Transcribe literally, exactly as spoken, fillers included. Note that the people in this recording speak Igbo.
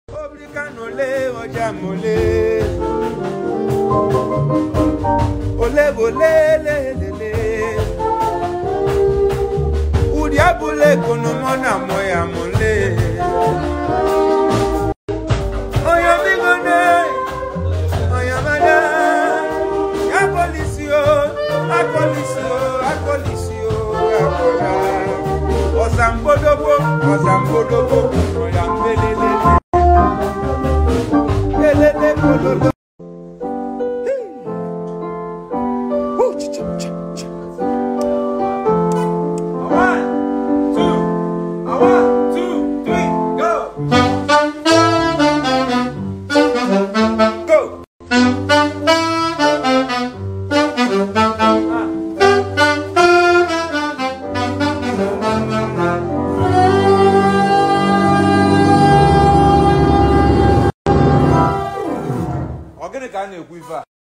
Obricanole ojamole Ole bole le le le Udiabule konomona moya mole Oya migone Oya mana Ya polisio A polisio A polisio Akola Osambodobo Osambodobo Oya mbelele Ogene ka na-ekwu ife a